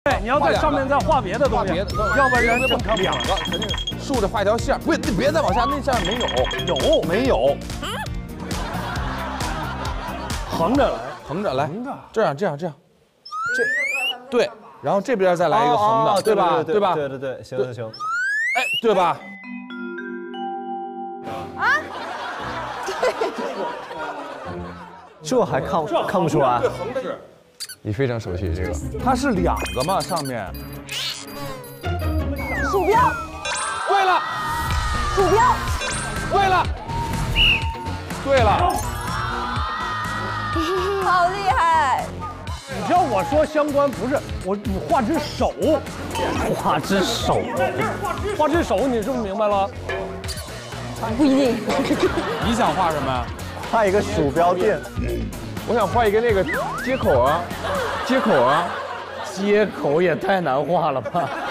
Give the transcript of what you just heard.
对，你要在上面再画别的东西，要不然人真看不两个，肯定竖着画一条线。不，你别再往下，那线没有，没有？ 横着来， 横着来，这样，这对，然后这边再来一个横的，对吧？对吧？ 对，行。 哎，对吧？ 啊？对。 这还看不出来？ 横的是。你非常熟悉这个，它是两个嘛，上面。 鼠标。 对了。 鼠标。 对了。对了。 好厉害！ 你知道我说相关不是你画只手， 画只手， 画只手，你是不是明白了？ 不一定。 你想画什么？ 画一个鼠标垫。 我想画一个那个接口啊，接口也太难画了吧。